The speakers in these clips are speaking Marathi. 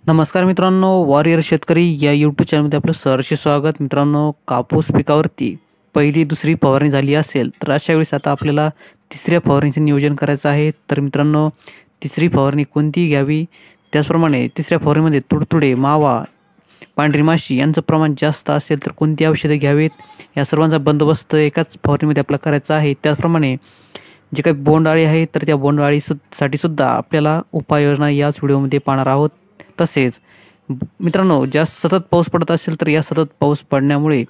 नमस्कार मित्रांनो, वॉरियर शेतकरी या यूट्यूब चॅनलमध्ये आपलं सहर्ष स्वागत. मित्रांनो, कापूस पिकावरती पहिली दुसरी फवारणी झाली असेल तर अशा वेळेस आता आपल्याला तिसऱ्या फवारणीचे नियोजन करायचं आहे. तर मित्रांनो, तिसरी फवारणी कोणती घ्यावी, त्याचप्रमाणे तिसऱ्या फवारणीमध्ये तुडतुडे, मावा, पांढरी माशी यांचं प्रमाण जास्त असेल तर कोणती औषधे घ्यावीत, या सर्वांचा बंदोबस्त एकाच फवारणीमध्ये आपल्याला करायचा आहे. त्याचप्रमाणे जे काही बोंडअळी आहे तर त्या बोंडअळीसाठी सुद्धा आपल्याला उपाययोजना याच व्हिडिओमध्ये पाहणार आहोत. तसेच मित्रांनो, जास्त सतत पाऊस पडत असेल तर या सतत पाऊस पडण्यामुळे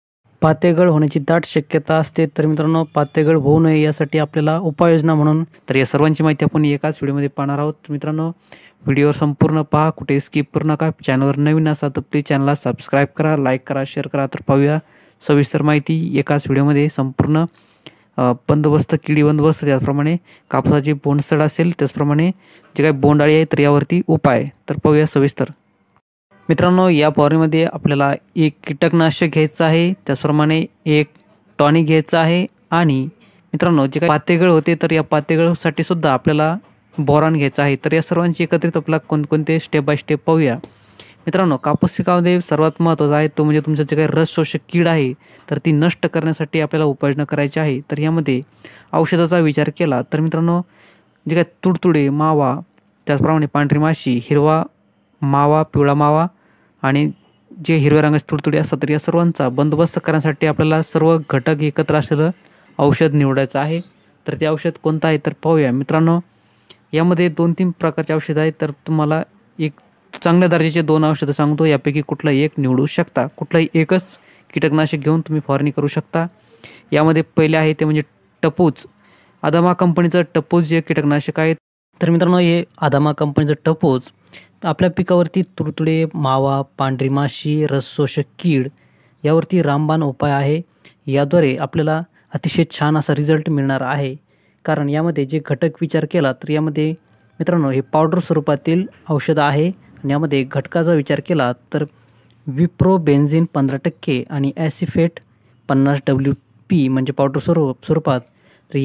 पातेगळ होण्याची दाट शक्यता असते. तर मित्रांनो, पातेगळ होऊ नये यासाठी आपल्याला उपाययोजना म्हणून तर या सर्वांची माहिती आपण एकाच व्हिडिओमध्ये पाहणार आहोत. मित्रांनो, व्हिडिओ संपूर्ण पहा, कुठे स्किप करू नका. चॅनलवर नवीन असाल तर प्लीज चॅनलला सबस्क्राईब करा, लाईक करा, शेअर करा. तर पाहूया सविस्तर माहिती एकाच व्हिडिओमध्ये. संपूर्ण बंदोबस्त, किडी बंदोबस्त, त्याचप्रमाणे कापसाची बोंडसड असेल, त्याचप्रमाणे जे काही बोंडअळी आहे तर यावरती उपाय. तर पाहूया सविस्तर. मित्रांनो, या फवारणीमध्ये आपल्याला एक कीटकनाशक घ्यायचं आहे, त्याचप्रमाणे एक टॉनिक घ्यायचं आहे आणि मित्रांनो, जे काही पातेगळ होते तर या पातेगळसाठी सुद्धा आपल्याला बोरान घ्यायचं आहे. तर या सर्वांची एकत्रित आपल्याला कोणकोणते स्टेप बाय स्टेप पाहूया. मित्रांनो, कापूस पिकामध्ये सर्वात महत्त्वाचा आहे तो म्हणजे तुमचं जे काही रस शोषक कीड आहे तर ती नष्ट करण्यासाठी आपल्याला उपाययोजना करायची आहे. तर यामध्ये औषधाचा विचार केला तर मित्रांनो, जे काही तुडतुडे, मावा, त्याचप्रमाणे पांढरी माशी, हिरवा मावा, पिवळा मावा आणि जे हिरव्या रंगाचे तुडतुडे असतात तर या सर्वांचा बंदोबस्त करण्यासाठी आपल्याला सर्व घटक एकत्र असलेलं औषध निवडायचं आहे. तर ते औषध कोणतं आहे तर पाहूया. मित्रांनो, यामध्ये 2-3 प्रकारचे औषध आहेत. तर तुम्हाला एक चांगल्या दर्जाचे 2 औषधं सांगतो, यापैकी कुठलंही एक निवडू शकता. कुठलंही एकच कीटकनाशक घेऊन तुम्ही फवारणी करू शकता. यामध्ये पहिले आहे ते म्हणजे टपूज. आदामा कंपनीचं टपूज जे कीटकनाशक आहे. तर मित्रांनो, हे आदामा कंपनीचं टपूज आपल्या पिकावरती तुडतुडे, मावा, पांढरी माशी, रस शोषक कीड यावरती रामबाण उपाय आहे. याद्वारे आपल्याला अतिशय छान असा रिझल्ट मिळणार आहे. कारण यामध्ये जे घटक विचार केला तर यामध्ये मित्रांनो हे पावडर स्वरूपातील औषध आहे आणि यामध्ये घटकाचा विचार केला तर विप्रोबेन्झिन 15% आणि ॲसिफेट 50 WP म्हणजे पावडर स्वरूपात. तर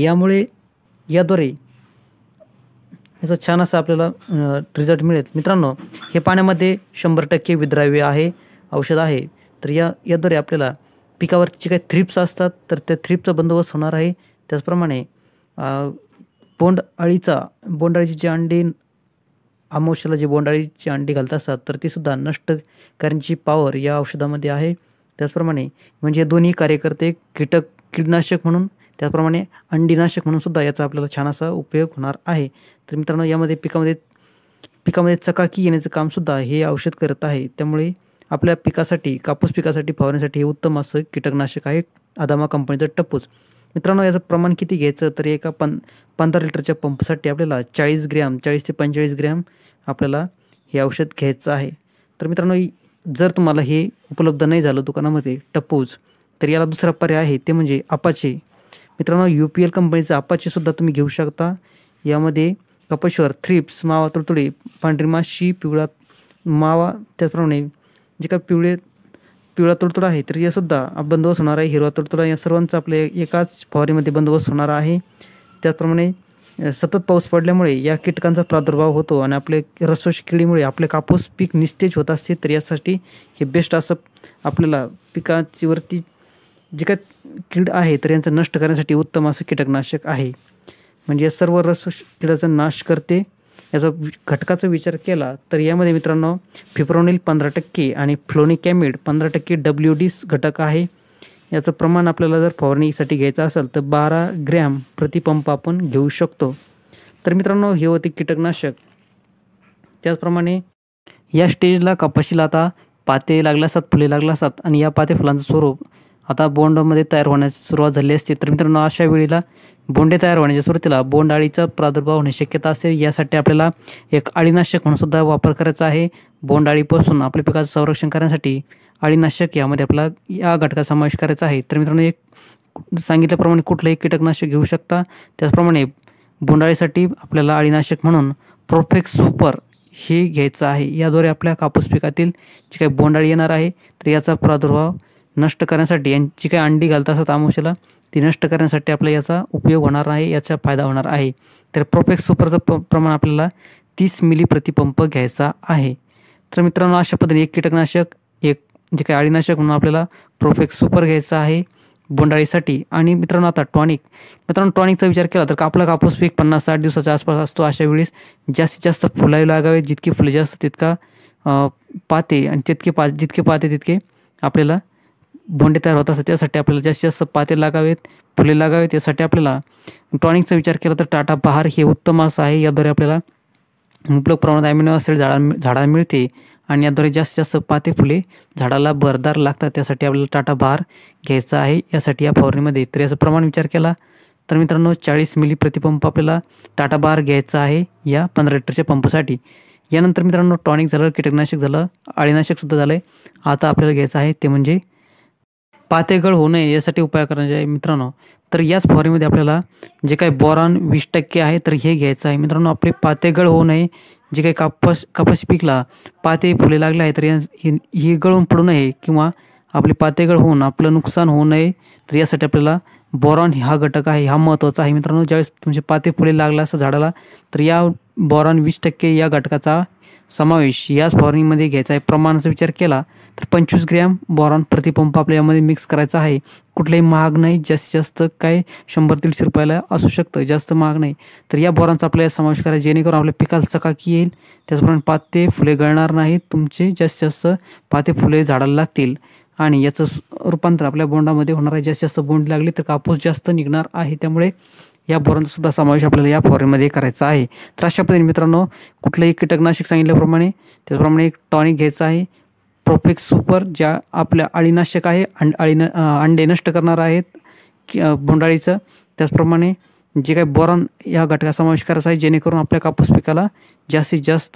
याद्वारे याचा छान असा आपल्याला रिझल्ट मिळेल. मित्रांनो, हे पाण्यामध्ये 100% विद्राव्य आहे औषध आहे. तर याद्वारे आपल्याला पिकावरती जे काही थ्रिप्स असतात तर त्या थ्रिप्सचा बंदोबस्त होणार आहे. त्याचप्रमाणे बोंडअळीची जी अंडी, आमोशाला जे बोंडअळीची अंडी घालत असतात तर ती सुद्धा नष्ट करण्याची पॉवर या औषधामध्ये आहे. त्याचप्रमाणे म्हणजे दोन्ही कार्य करते, कीडनाशक म्हणून त्याचप्रमाणे अंडीनाशक म्हणून सुद्धा याचा आपल्याला छान असा उपयोग होणार आहे. तर मित्रांनो, यामध्ये पिकामध्ये चकाकी येण्याचं कामसुद्धा हे औषध करत आहे. त्यामुळे आपल्या पिकासाठी, कापूस पिकासाठी फवारण्यासाठी हे उत्तम असं कीटकनाशक आहे आदामा कंपनीचं टपूज. मित्रांनो, याचं प्रमाण किती घ्यायचं तर एका 15 लिटरच्या पंपसाठी आपल्याला 40 ते 45 ग्रॅम आपल्याला हे औषध घ्यायचं आहे. तर मित्रांनो, जर तुम्हाला हे उपलब्ध नाही झालं दुकानामध्ये टपूज तर याला दुसरा पर्याय आहे ते म्हणजे अपाचे. मित्रांनो, UPL कंपनीचं अपाचेसुद्धा तुम्ही घेऊ शकता. यामध्ये कपाशीवर थ्रिप्स, मावा, तुडतुडे, पांढरी माशी, पिवळा मावा, त्याचप्रमाणे जे काही पिवळा तुडतुडा आहे तर यासुद्धा बंदोबस्त होणार आहे. हिरवा तुडतुडा, या सर्वांचा आपल्या एकाच फवारणीमध्ये बंदोबस्त होणार आहे. त्याचप्रमाणे सतत पाऊस पडल्यामुळे या कीटकांचा प्रादुर्भाव होतो आणि आपले रसशोषक किडीमुळे आपले कापूस पीक निस्तेज होत असते. तर यासाठी हे बेस्ट असं आपल्याला पिकाची वरती जे काही कीड आहे तर यांचं नष्ट करण्यासाठी उत्तम असं कीटकनाशक आहे. म्हणजे सर्व रसशोषक किडाचा नाश करते. याचा घटकाचा विचार केला तर यामध्ये मित्रांनो फिप्रोनिल 15% आणि फ्लोनिकॅमिड 15% WD घटक आहे. याचं प्रमाण आपल्याला जर फवारणीसाठी घ्यायचं असेल तर 12 ग्रॅम प्रतिपंप आपण घेऊ शकतो. तर मित्रांनो, हे होते कीटकनाशक. त्याचप्रमाणे या स्टेजला कपाशीला आता पाते लागले असतात, फुले लागले असतात आणि या पाते फुलांचं स्वरूप आता बोंडमध्ये तयार होण्यास सुरुवात झाली असते. तर मित्रांनो, अशा वेळेला बोंडे तयार होण्याच्या सुरुवातीला बोंडअळीचा प्रादुर्भाव होण्याची शक्यता असते. यासाठी आपल्याला एक अळीनाशक म्हणून सुद्धा वापर करायचा आहे. बोंडअळीपासून आपल्या पिकाचं संरक्षण करण्यासाठी अळीनाशक यामध्ये आपला या घटकाचा समावेश करायचा आहे. तर मित्रांनो, एक सांगितल्याप्रमाणे कुठलंही कीटकनाशक घेऊ शकता. त्याचप्रमाणे बोंडअळीसाठी आपल्याला अळीनाशक म्हणून प्रोफेक्स सुपर हे घ्यायचं आहे. याद्वारे आपल्या कापूस पिकातील जी काही बोंडअळी येणार आहे तर याचा प्रादुर्भाव नष्ट करण्यासाठी, यांची काही अंडी घालत असतात आमोशाला ती नष्ट करण्यासाठी आपल्याला याचा उपयोग होणार आहे, याचा फायदा होणार आहे. तर प्रोफेक्स सुपरचं प्रमाण आपल्याला 30 मिली प्रतिपंप घ्यायचा आहे. तर मित्रांनो अशा पद्धतीने एक कीटकनाशक, एक जे काही अळीनाशक म्हणून आपल्याला प्रोफेक्स सुपर घ्यायचं आहे बोंडाळीसाठी. आणि मित्रांनो आता टॉनिकचा विचार केला तर आपला कापूस पीक 50-60 दिवसाच्या आसपास असतो. अशा वेळेस जास्तीत जास्त फुलावी लागावे. जितकी फुले जास्त तितका पाते, आणि जितके पाते तितके आपल्याला बोंडे तयार होत असतात. त्यासाठी आपल्याला जास्तीत जास्त पाते लागावेत, फुले लागावेत. यासाठी आपल्याला टॉनिकचा विचार केला तर टाटा बहार हे उत्तम असं आहे. याद्वारे आपल्याला मुबलक प्रमाणात ॲमिनो ॲसिड झाडाला मिळते आणि याद्वारे जास्तीत जास्त पाते फुले झाडाला भरदार लागतात. त्यासाठी आपल्याला टाटा बहार घ्यायचा आहे यासाठी या फवारणीमध्ये. तर याचं प्रमाण विचार केला तर मित्रांनो 40 मिली प्रतिपंप आपल्याला टाटा बहार घ्यायचा आहे या 15 लिटरच्या पंपासाठी. यानंतर मित्रांनो टॉनिक झालं, कीटकनाशक झालं, अळीनाशकसुद्धा झालं आहे. आता आपल्याला घ्यायचं आहे ते म्हणजे पातेगळ होऊ नये यासाठी उपाय करायचे आहे मित्रांनो. तर याच फवारणीमध्ये आपल्याला जे काही बोरॉन 20% आहे तर हे घ्यायचं आहे मित्रांनो. आपले पातेगळ होऊ नये, जे काही कापूस पिकला पाते फुले लागले आहे तर ही गळून पडू नये किंवा आपली पातेगळ होऊन आपलं नुकसान होऊ नये. तर यासाठी आपल्याला बोरॉन हा घटक आहे, हा महत्त्वाचा आहे मित्रांनो. ज्यावेळेस तुमचे पाते फुले लागला असं झाडाला तर या बोरॉन 20% या घटकाचा समावेश याच फवारणीमध्ये घ्यायचा आहे. प्रमाणाचा विचार केला तर 25 ग्रॅम बोरॉन प्रतिपंप आपल्या यामध्ये मिक्स करायचा आहे. कुठलाही महाग नाही, जास्तीत जास्त काय 100-150 रुपयाला असू शकतं, जास्त महाग नाही. तर या बोरॉनचा आपल्याला समावेश करायचा जेणेकरून आपल्या पिकाला चकाकी येईल. त्याचप्रमाणे पाते फुले गळणार नाहीत, तुमचे जास्तीत जास्त पाते फुले झाडाला लागतील आणि याचं रूपांतर आपल्या बोंडामध्ये होणार आहे. जास्तीत जास्त बोंड लागली तर कापूस जास्त निघणार आहे. त्यामुळे या बोरॉनचा सुद्धा समावेश आपल्याला या फवारणीमध्ये करायचा आहे. तर अशा पद्धतीने मित्रांनो कुठलंही कीटकनाशक सांगितल्याप्रमाणे त्याचप्रमाणे एक टॉनिक घ्यायचं आहे प्रोफेक्स सुपर, ज्या आपल्या अळीनाशक आहे, अंडे नष्ट करणार आहेत बोंडाळीचं. त्याचप्रमाणे जे काही बोरॉन या घटकाचा समावेश करायचा आहे जेणेकरून आपल्या कापूस पिकाला जास्तीत जास्त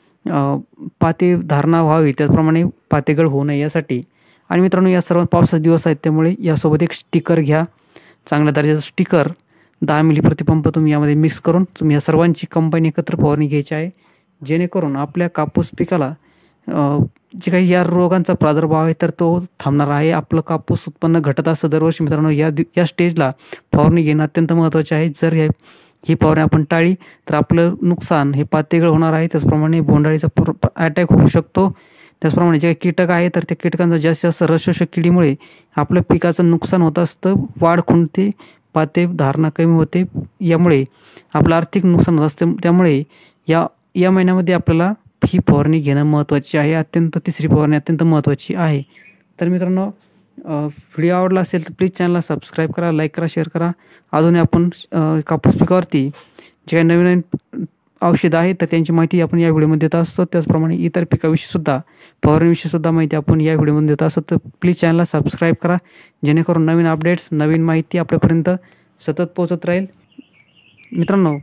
पाते धारणा व्हावी, त्याचप्रमाणे पातेगळ होऊ नये यासाठी. आणि मित्रांनो या सर्व पावसाचे दिवस आहेत त्यामुळे यासोबत एक स्टिकर घ्या, चांगल्या दर्जाचं स्टिकर 10 मिली प्रतिपंप तुम्ही यामध्ये मिक्स करून तुम्ही या सर्वांची कंबाईन एकत्र फवारणी घ्यायची आहे. जेणेकरून आपल्या कापूस पिकाला जे काही या रोगांचा प्रादुर्भाव आहे तर तो थांबणार आहे. आपलं कापूस उत्पन्न घटत असतं दरवर्षी मित्रांनो. या स्टेजला फवारणी घेणं अत्यंत महत्त्वाचे आहे. जर ही फवारणी आपण टाळली तर आपलं नुकसान हे पातेगळ होणार आहे. त्याचप्रमाणे बोंडाळीचा अटॅक होऊ शकतो. त्याचप्रमाणे जे काही कीटक आहे तर त्या कीटकांचा जास्तीत जास्त रसशोषक किडीमुळे आपल्या पिकाचं नुकसान होत असतं, वाढ खुंटते, पाते धारणा कमी होते, यामुळे आपलं आर्थिक नुकसान होत असते. त्यामुळे या महिन्यामध्ये आपल्याला ही फवारणी घेणं महत्त्वाची आहे. तिसरी फवारणी अत्यंत महत्त्वाची आहे. तर मित्रांनो व्हिडिओ आवडला असेल तर प्लीज चॅनलला सबस्क्राईब करा, लाईक करा, शेअर करा. अजूनही आपण कापूस पिकावरती जे काही नवीन औषधं आहेत तर त्यांची माहिती आपण या व्हिडिओमध्ये देत असतो. त्याचप्रमाणे इतर पिकाविषयीसुद्धा फवारणीविषयीसुद्धा माहिती आपण या व्हिडिओमध्ये देत असतो. तर प्लीज चॅनलला सबस्क्राईब करा जेणेकरून नवीन अपडेट्स, नवीन माहिती आपल्यापर्यंत सतत पोहोचत राहील. मित्रांनो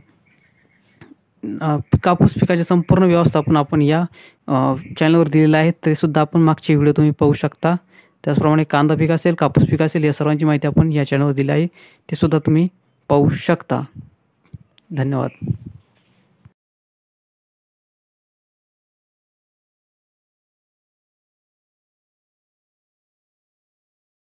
कापूस पिकाचे संपूर्ण व्यवस्थापन आपण या चॅनलवर दिलेलं आहे. ते सुद्धा आपण मागचे व्हिडिओ तुम्ही पाहू शकता. त्याचप्रमाणे कांदा पीक असेल, कापूस पीक असेल, या सर्वांची माहिती आपण या चॅनलवर दिली आहे, ते सुद्धा तुम्ही पाहू शकता. धन्यवाद.